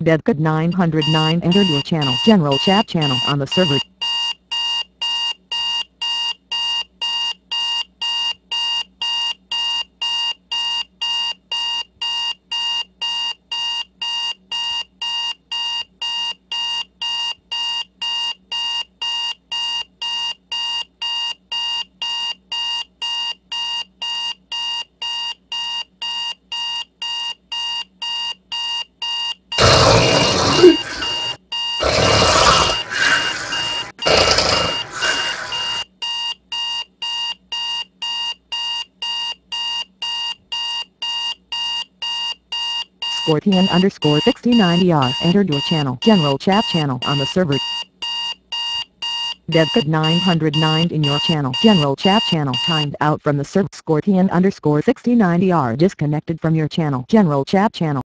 Deadcode 909 entered your channel. General chat channel on the server. Scorpion_6090R entered your channel. General chat channel on the server. Deadcode 909 in your channel. General chat channel timed out from the server. Scorpion_6090R disconnected from your channel. General chat channel.